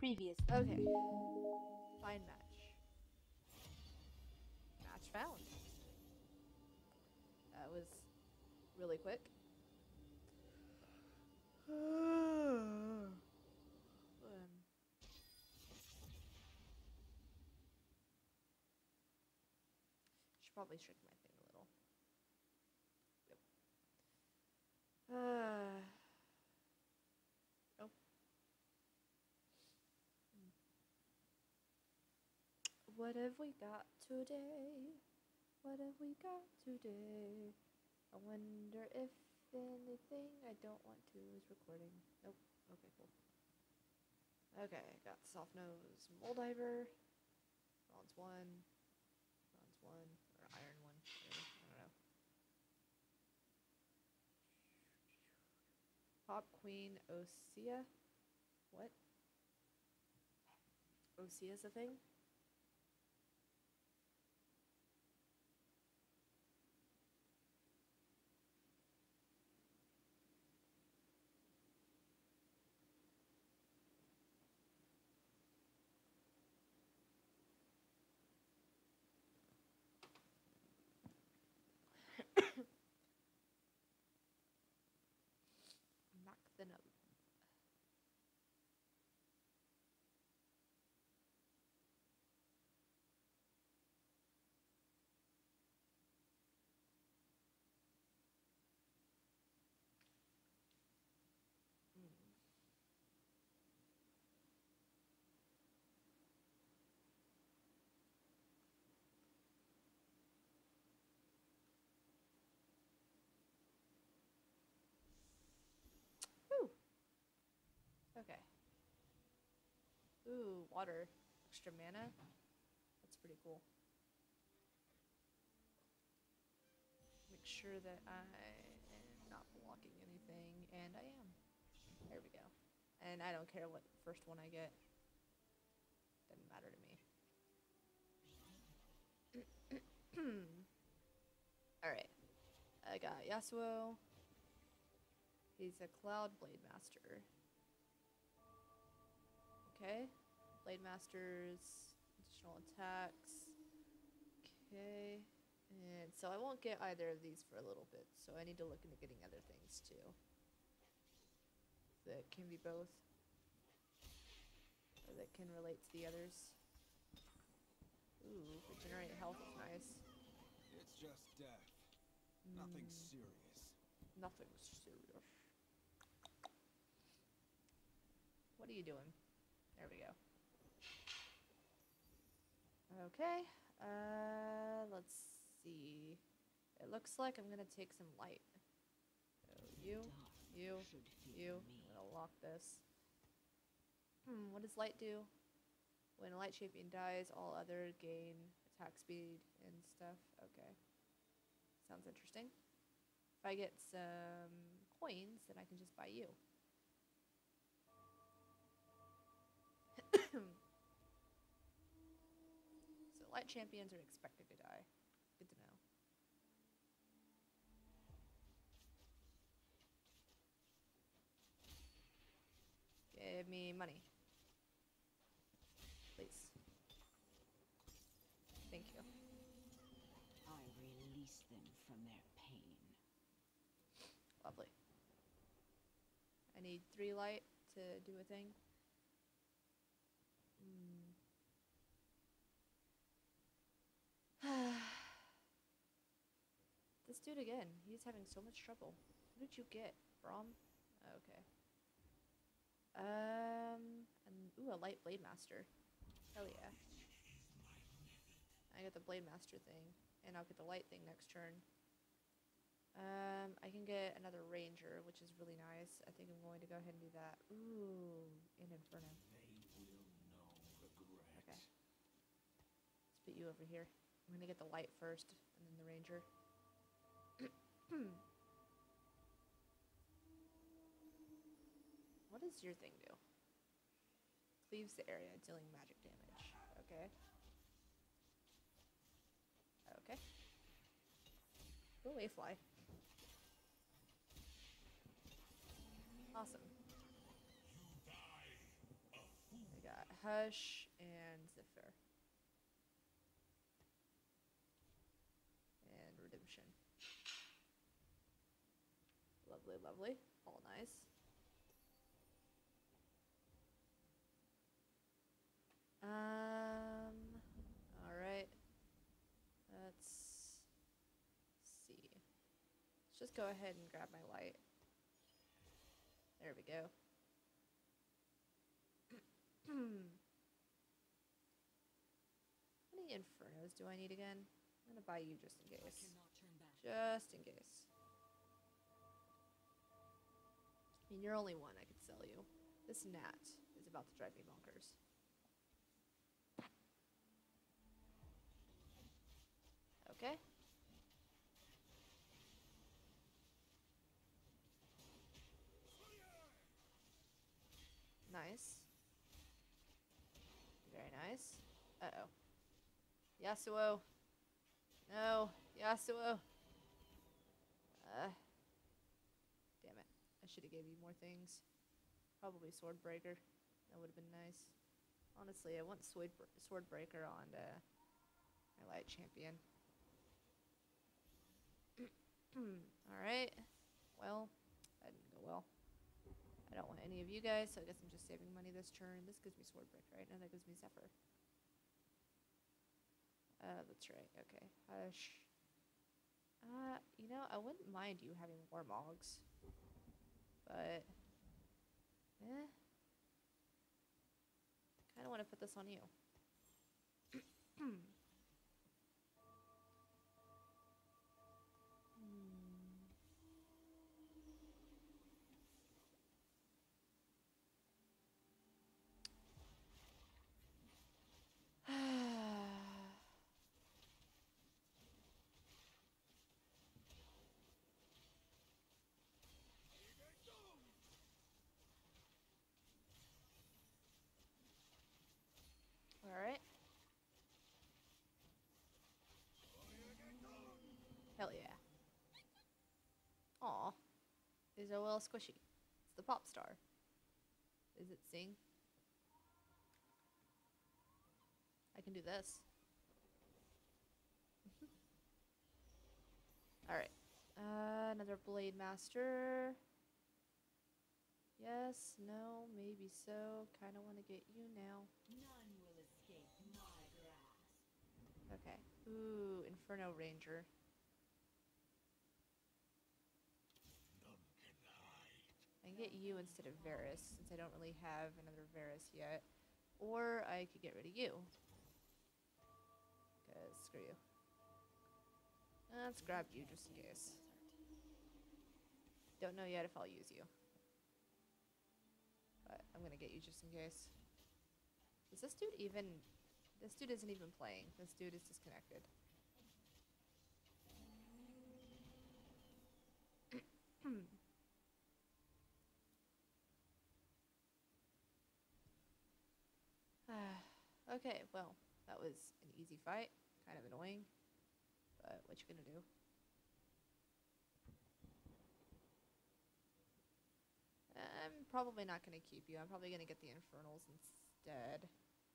Previous. Okay. Find match. Match found. That was really quick. Should probably shrink my thing a little. Yep. Nope. What have we got today? What have we got today? I wonder if anything I don't want to is recording. Nope. Okay, cool. Okay, got soft nose Moldiver. Bronze 1. Bronze 1. Or iron 1. Whatever. I don't know. Pop Queen Osea? What? Osea's a thing? Knock the nub. Woo! Okay. Ooh, water. Extra mana? That's pretty cool. Make sure that I am not blocking anything, and I am. There we go. And I don't care what first one I get. Doesn't matter to me. Alright. I got Yasuo. He's a Cloud Blade Master. Okay. Blade Masters. Additional attacks. Okay. And so I won't get either of these for a little bit. So I need to look into getting other things too. That can be both. Or that can relate to the others. Ooh, regenerate health is nice. It's just death. Nothing serious. Nothing serious. What are you doing? There we go. Okay. Let's see. It looks like I'm gonna take some light. So you. I'm gonna lock this. What does light do? When a light champion dies, all other gain attack speed and stuff. Okay. Sounds interesting. If I get some coins, then I can just buy you. So light champions are expected to die. Good to know. Give me money. Please. Thank you. I release them from their pain. Lovely. I need 3 light to do a thing. This dude again. He's having so much trouble. What did you get, Brom? Okay. And ooh, a light blade master. Hell yeah. I get the blade master thing, and I'll get the light thing next turn. I can get another ranger, which is really nice. I think I'm going to go ahead and do that. Ooh, in Inferno. Okay. Let's put you over here. I'm gonna get the light first, and then the ranger. What does your thing do? Cleaves the area, dealing magic damage. Okay. Okay. Go away, fly. Awesome. I got Hush and Zephyr. And Redemption. Lovely, lovely. All nice. Alright. Let's see. Let's just go ahead and grab my light. There we go. How many Infernos do I need again? I'm gonna buy you just in case. Just in case. I mean, you're only one, I could sell you. This gnat is about to drive me bonkers. Okay. Nice. Very nice. Uh-oh. Yasuo. No. Yasuo. Damn it. I should have gave you more things. Probably Swordbreaker. That would have been nice. Honestly, I want Swordbreaker on my light champion. Alright. Well, that didn't go well. I don't want any of you guys, so I guess I'm just saving money this turn. This gives me Swordbreaker, right? No, that gives me Zephyr. That's right. Okay. Hush. You know, I wouldn't mind you having more Mogs. But... Kinda want to put this on you. Alright. Hell yeah. Aw. Is OL squishy? It's the pop star. Is it sing? I can do this. Alright. Another Blade Master. Yes, no, maybe so. Kinda wanna get you now. None will escape my grasp. Okay. Ooh, Inferno Ranger. None can hide. I can get you instead of Varus, since I don't really have another Varus yet. Or I could get rid of you. Cause screw you. Let's grab you just in case. Don't know yet if I'll use you. But I'm gonna get you just in case. Is this dude even... This dude isn't even playing. This dude is disconnected. Okay, well, that was an easy fight. Kind of annoying. But what you gonna do? I'm probably not gonna keep you. I'm probably gonna get the Infernals instead.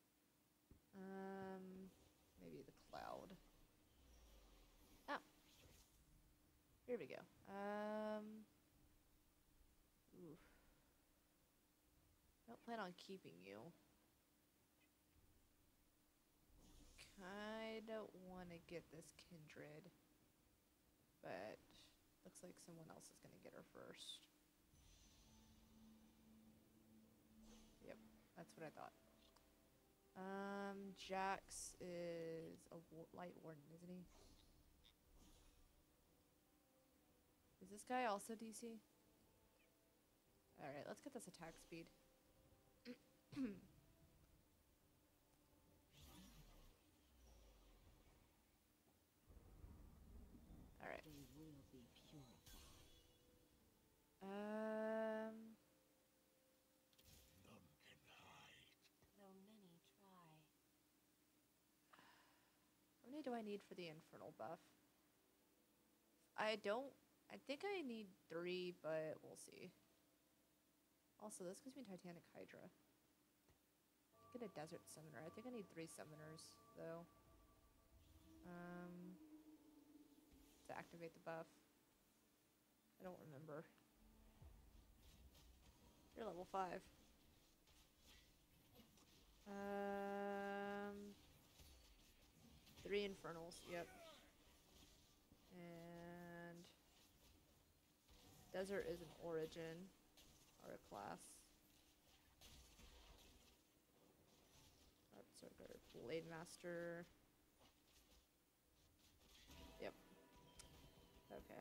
Maybe the Cloud. Oh. Here we go. Oof. Don't plan on keeping you. Kinda wanna get this Kindred. But looks like someone else is gonna get her first. Yep, that's what I thought. Jax is a light warden, isn't he? Is this guy also DC? Alright, let's get this attack speed. Alright. They will be purified. None can hide. Though many try. How many do I need for the Infernal buff? I think I need 3, but we'll see. Also, this gives me Titanic Hydra. Get a a desert summoner. I think I need 3 summoners, though. To activate the buff. I don't remember. You're level 5. 3 infernals, yep. And desert is an origin or a class. Berserker, Blade Master. Yep. Okay.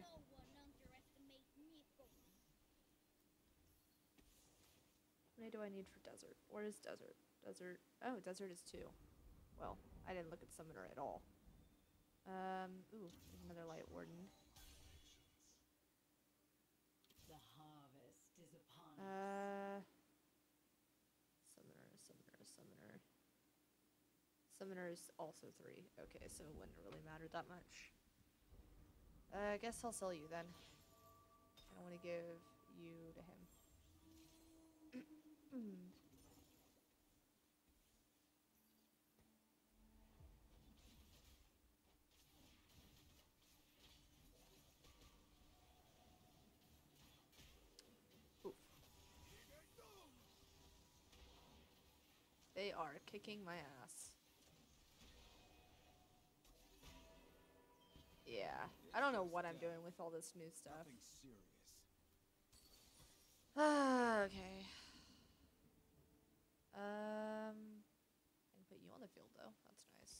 How many do I need for desert? Where is desert? Desert. Oh, desert is 2. Well, I didn't look at summoner at all. Ooh, there's another light warden. The harvest is upon us. Summoner. Summoner is also 3. Okay, so it wouldn't really matter that much. I guess I'll sell you then. I want to give you to him. Oof. They are kicking my ass. Yeah, I don't know what I'm doing with all this new stuff. Nothing serious. Okay. I can put you on the field though. That's nice.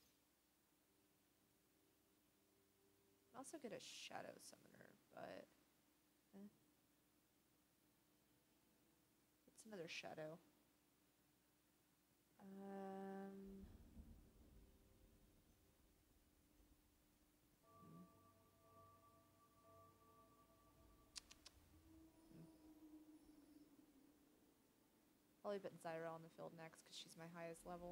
I can also get a shadow summoner, but it's another shadow. Probably put Zyra on the field next because she's my highest level.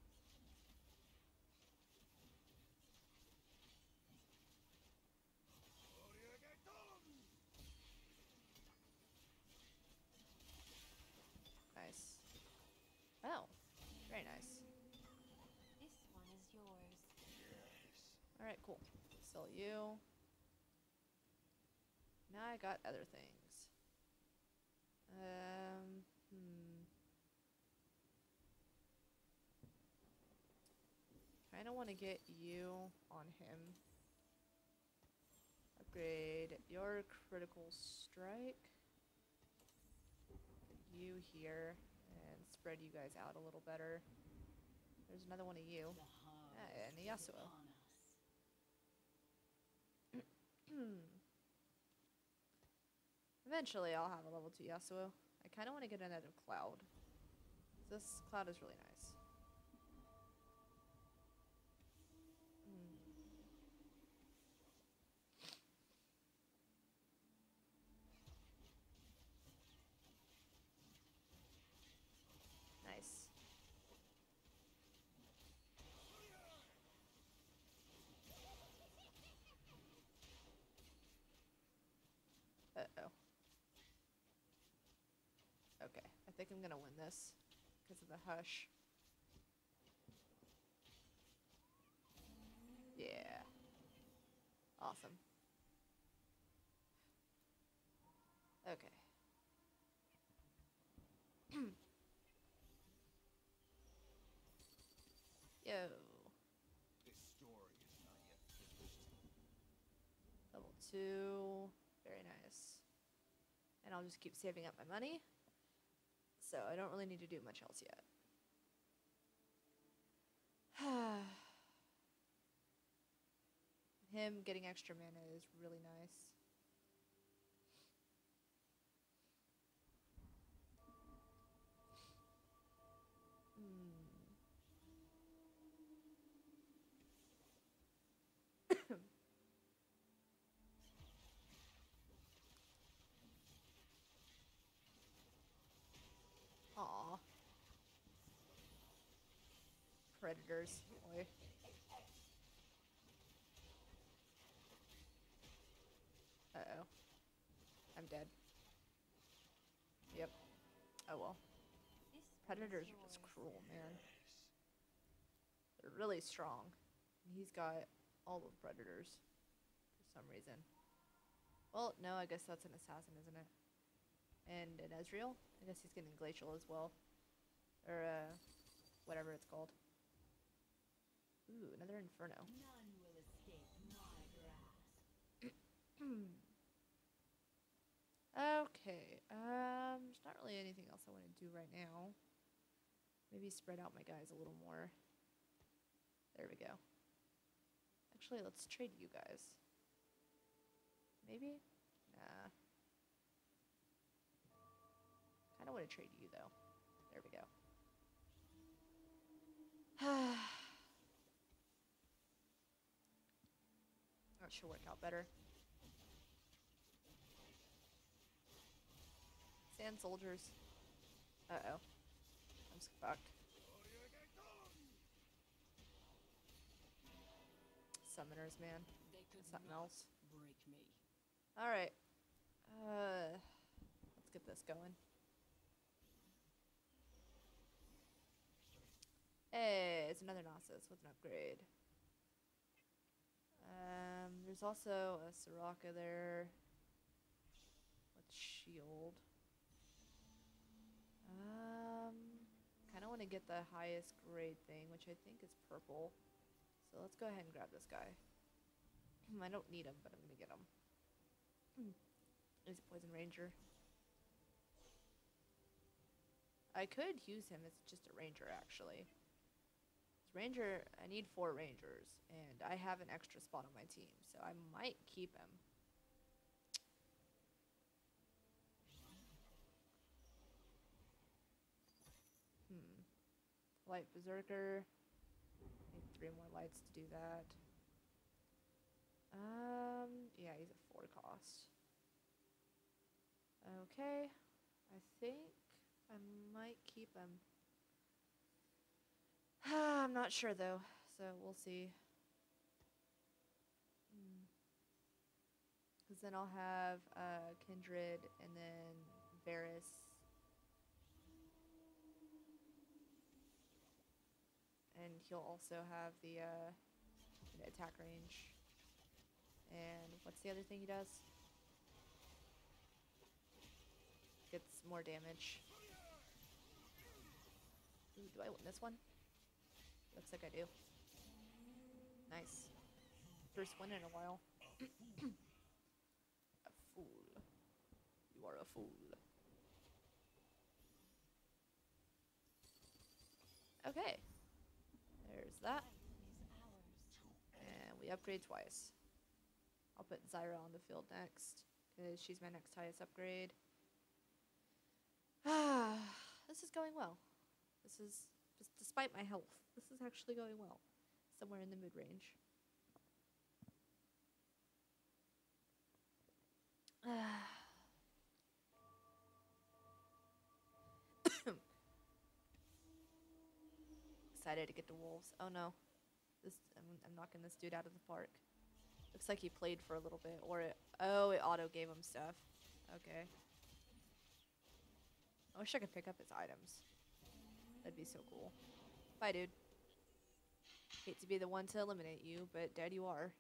Nice. Oh, very nice. This one is yours. Alright, cool. Sell you. Now I got other things. Kinda wanna get you on him. Upgrade your critical strike. Put you here and spread you guys out a little better. There's another one of you. And a Yasuo. Eventually I'll have a level 2 Yasuo. I kinda wanna get another cloud. This cloud is really nice. Nice. Uh-oh. Okay, I think I'm gonna win this because of the hush. Yeah. Awesome. Okay. Yo. This story is not yet finished. Level 2. Very nice. And I'll just keep saving up my money. So I don't really need to do much else yet. Him getting extra mana is really nice. Aw. Predators. Boy. Uh-oh. I'm dead. Yep. Oh well. This Predators are just cruel, man. They're really strong. And he's got all the predators for some reason. Well, no, I guess that's an assassin, isn't it? And an Ezreal? I guess he's getting glacial as well. Or, whatever it's called. Ooh, another Inferno. None will escape my grasp. Okay, there's not really anything else I want to do right now. Maybe spread out my guys a little more. There we go. Actually, let's trade you guys. Maybe? Nah. Kinda want to trade you, though. There we go. That should work out better. Sand soldiers. Uh-oh. I'm fucked. Summoners, man. They could Something not else. break me. Alright. Let's get this going. Hey, it's another Nasus with an upgrade. There's also a Soraka there with shield. Kinda wanna get the highest grade thing, which I think is purple. So let's go ahead and grab this guy. I don't need him, but I'm gonna get him. He's a Poison Ranger. I could use him as just a Ranger, actually. Ranger, I need 4 Rangers, and I have an extra spot on my team, so I might keep him. Light Berserker. Need 3 more lights to do that. Yeah, he's a 4 cost. Okay, I think I might keep him. I'm not sure though, so we'll see. Because then I'll have Kindred and then Varus. And he'll also have the attack range. And what's the other thing he does? Gets more damage. Ooh, do I win this one? Looks like I do. Nice. First win in a while. A fool. You are a fool. Okay. There's that. And we upgrade twice. I'll put Zyra on the field next, because she's my next highest upgrade. This is going well. This is, just despite my health, this is actually going well. Somewhere in the mid-range. Excited to get to wolves. Oh no. I'm knocking this dude out of the park. Looks like he played for a little bit, or it auto gave him stuff. Okay. I wish I could pick up his items. That'd be so cool. Bye, dude. Hate to be the one to eliminate you, but dead you are.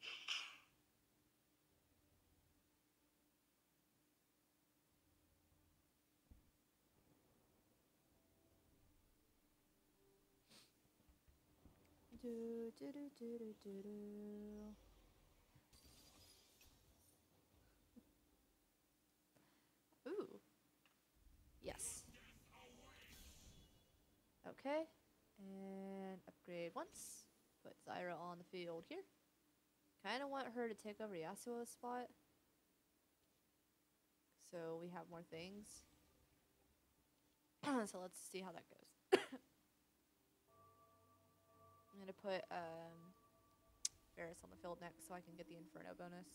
Do do do do do do do. Ooh. Yes. Okay. And upgrade once. Put Zyra on the field here. Kinda want her to take over Yasuo's spot. So we have more things. So let's see how that goes. I'm gonna put Varus on the field next so I can get the Inferno bonus.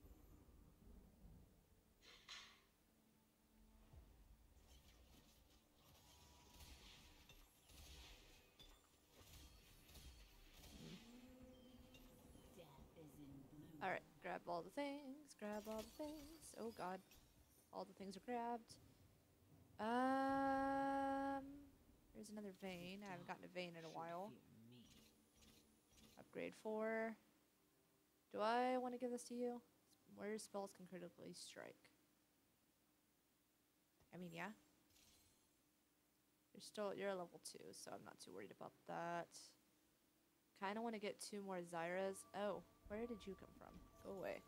Alright, grab all the things, grab all the things. Oh god. All the things are grabbed. Here's another vein. I haven't gotten a vein in a Should while. fear me. Upgrade 4. Do I want to give this to you? Where spells can critically strike? I mean, yeah. You're a level 2, so I'm not too worried about that. Kind of want to get 2 more Zyras. Oh, where did you come from? Go away.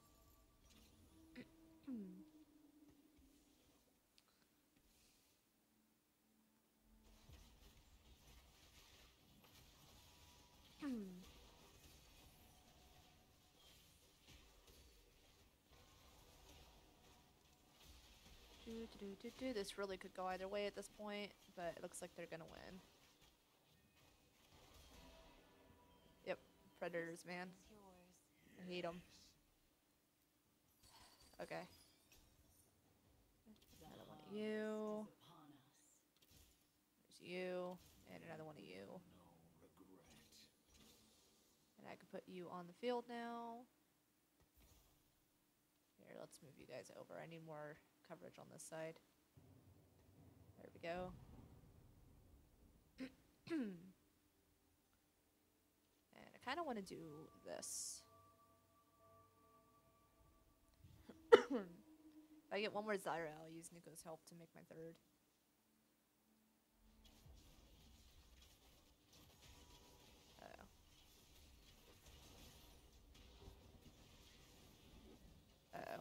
This really could go either way at this point, but it looks like they're gonna win. Yep, predators, man. I hate them. Okay. Another one of you. There's you, and another one of you. No regret. And I can put you on the field now. Here, let's move you guys over. I need more coverage on this side. There we go. And I kind of want to do this. If I get one more Zyra, I'll use Nico's help to make my 3rd. Uh-oh.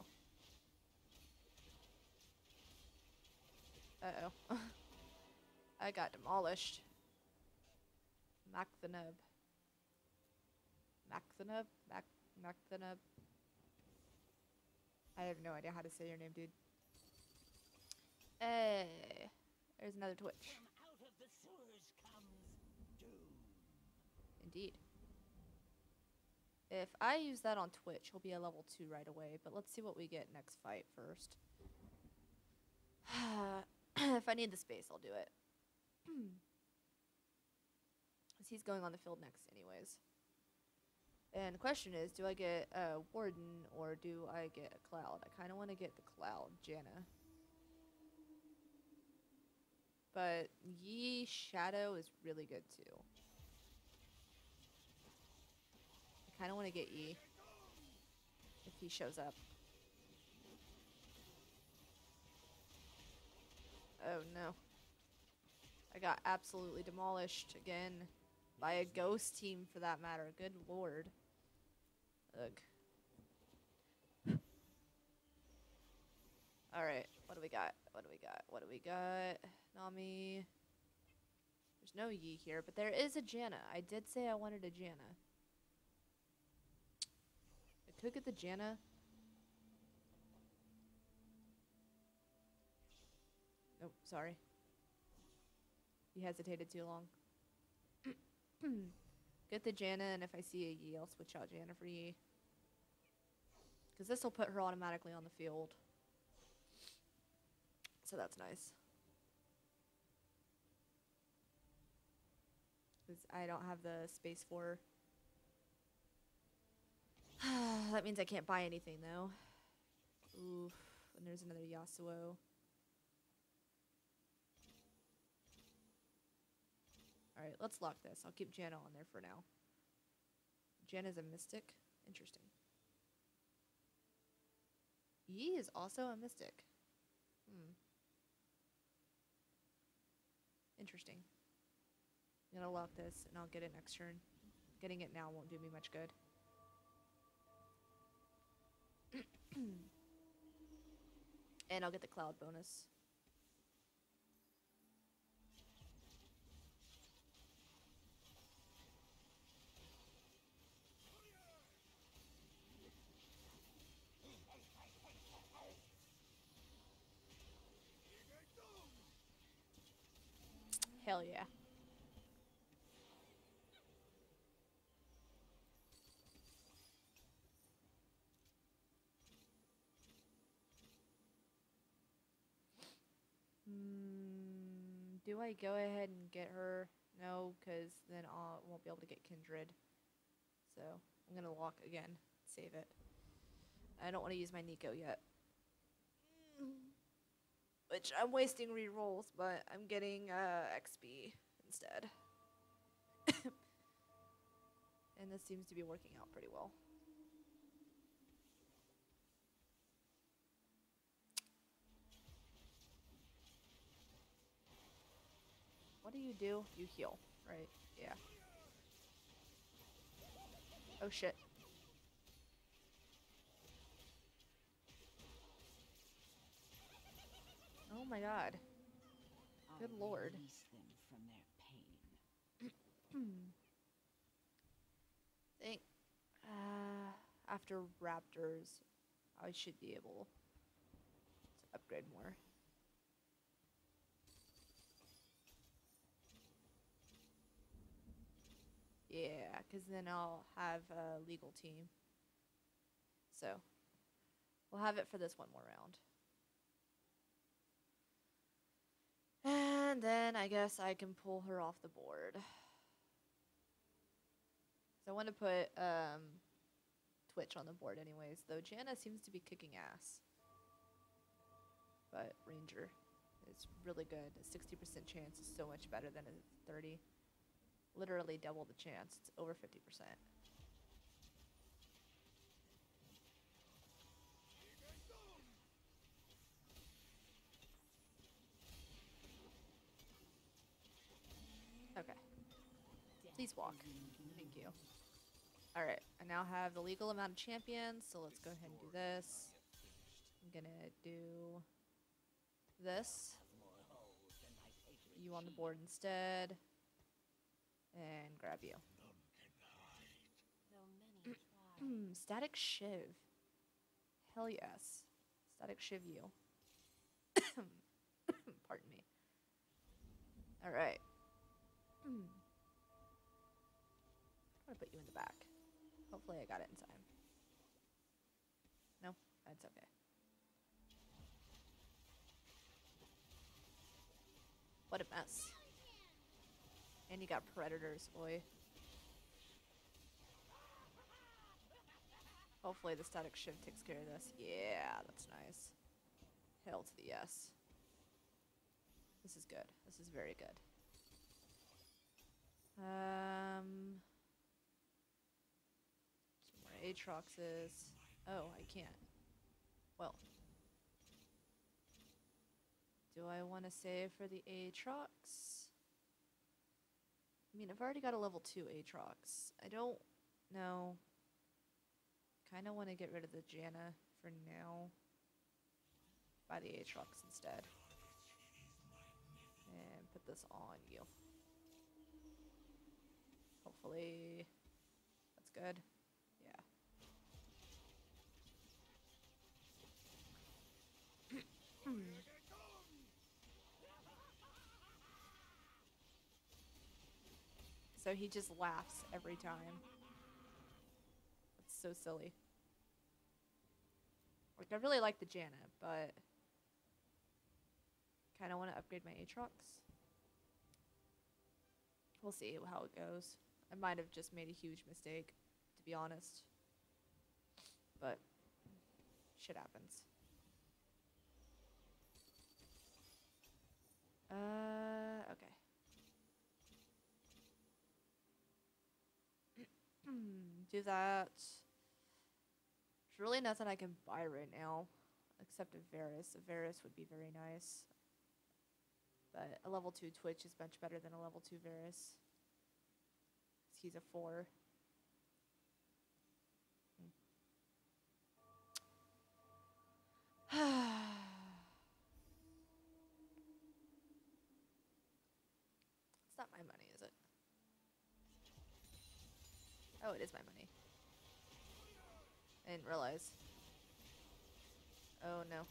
Uh-oh. I got demolished. Mac the nub. Mac the nub? Mac the nub. I have no idea how to say your name, dude. Hey. There's another Twitch. From out of the sewers comes doom. Indeed. If I use that on Twitch, he'll be a level 2 right away. But let's see what we get next fight first. If I need the space, I'll do it. Because he's going on the field next anyways. And the question is, do I get a Warden or do I get a Cloud? I kind of want to get the Cloud, Janna. But Yi Shadow is really good too. I kind of want to get Yi if he shows up. Oh no. I got absolutely demolished again by a ghost team for that matter. Good lord. Ugh. Alright, what do we got? What do we got? What do we got? Nami. There's no Yi here, but there is a Janna. I did say I wanted a Janna. I could get the Janna. Oh, sorry. You hesitated too long. Get the Janna, and if I see a Yi, I'll switch out Janna for Yi. Because this will put her automatically on the field. So that's nice. Because I don't have the space for her. That means I can't buy anything, though. Oof. And there's another Yasuo. Alright, let's lock this. I'll keep Janna on there for now. Janna's a mystic? Interesting. Yi is also a mystic. Interesting. I'm gonna lock this and I'll get it next turn. Getting it now won't do me much good. And I'll get the cloud bonus. Hell yeah. Do I go ahead and get her? No, because then I won't be able to get Kindred. So I'm going to lock again. Save it. I don't want to use my Nico yet. which I'm wasting rerolls, but I'm getting XP instead. And this seems to be working out pretty well. What do? You heal, right? Yeah. Oh shit. Oh my god. Good lord. Release them from their pain. Think after Raptors, I should be able to upgrade more. Yeah, because then I'll have a legal team. So, we'll have it for this one more round. And then I guess I can pull her off the board. So I want to put Twitch on the board anyways, though Janna seems to be kicking ass. But Ranger is really good. A 60% chance is so much better than a 30. Literally double the chance. It's over 50%. Okay. Please walk. Thank you. Alright, I now have the legal amount of champions, so let's go ahead and do this. I'm gonna do this. You on the board instead. And grab you. Static Shiv. Hell yes. Static Shiv you. Pardon me. Alright. I'm gonna put you in the back. Hopefully I got it in time. No? That's okay. What a mess. And you got predators, boy. Hopefully the static shiv takes care of this. Yeah, that's nice. Hell to the yes. This is good. This is very good. Some more Aatroxes. Oh, I can't. Well. Do I want to save for the Aatrox? I mean, I've already got a level 2 Aatrox. I don't know. Kind of want to get rid of the Janna for now. Buy the Aatrox instead. And put this on you. Hopefully that's good. Yeah. So he just laughs every time. It's so silly. Like, I really like the Janna, but kind of want to upgrade my Aatrox. We'll see how it goes. I might have just made a huge mistake, to be honest. But shit happens. Okay. Do that. There's really nothing I can buy right now, except a Varus. A Varus would be very nice. But a level 2 Twitch is much better than a level 2 Varus. He's a 4. It's not my money, is it? Oh, it is my money. I didn't realize. Oh no.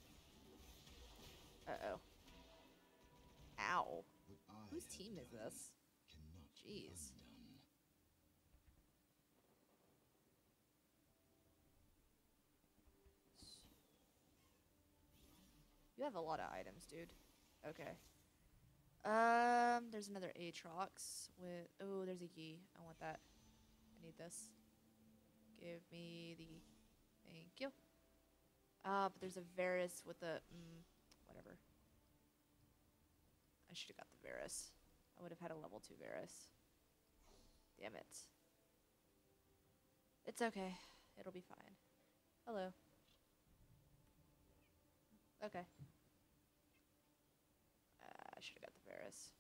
Uh-oh. Ow. Whose team is this? Jeez. You have a lot of items, dude. Okay. There's another Aatrox with... Oh, there's a Yi. I want that. I need this. Give me the... Thank you. But there's a Varus with a... whatever. I should have got the Varus. I would have had a level 2 Varus. Damn it. It's okay. It'll be fine. Hello. Okay. I should have got the Varus.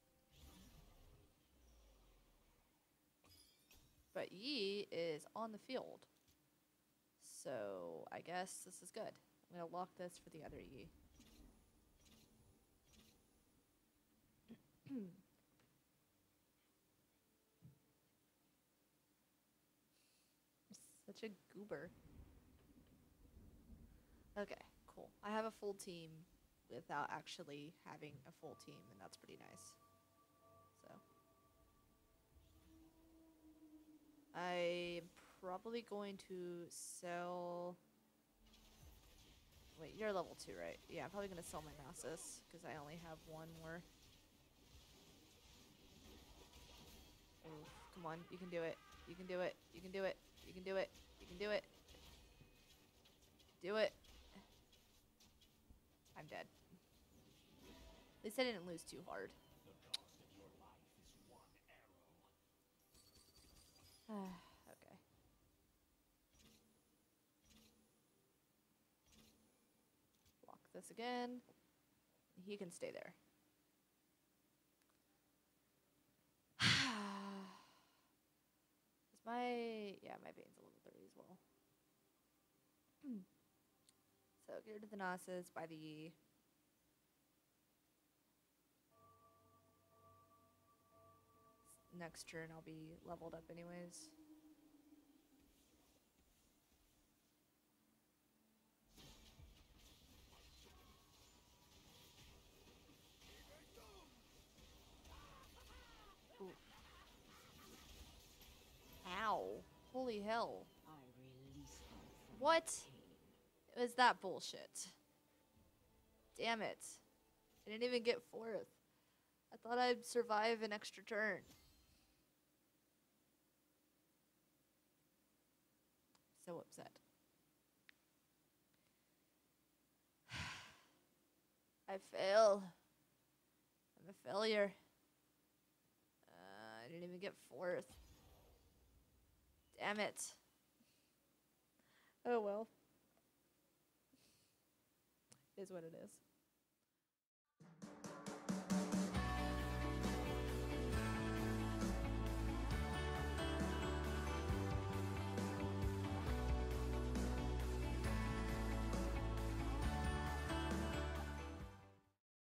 But Yi is on the field. So I guess this is good. I'm going to lock this for the other Yi. Such a goober. Okay, cool. I have a full team without actually having a full team, and that's pretty nice. So I'm probably going to sell... Wait, you're level 2, right? Yeah, I'm probably going to sell my Nasus, because I only have one more. Oof, come on, you can do it. You can do it. You can do it. You can do it. You can do it. Do it. I'm dead. At least I didn't lose too hard. Okay. Lock this again. He can stay there. Is my... Yeah, my Bane's a level 30 as well. So get rid of the Nasus, buy the Yi. Next turn I'll be leveled up anyways. Ooh. Ow. Holy hell. I release them from What? pain. Was that bullshit? Damn it. I didn't even get 4th. I thought I'd survive an extra turn. So upset. I fail. I'm a failure. I didn't even get 4th. Damn it. Oh well. Is what it is.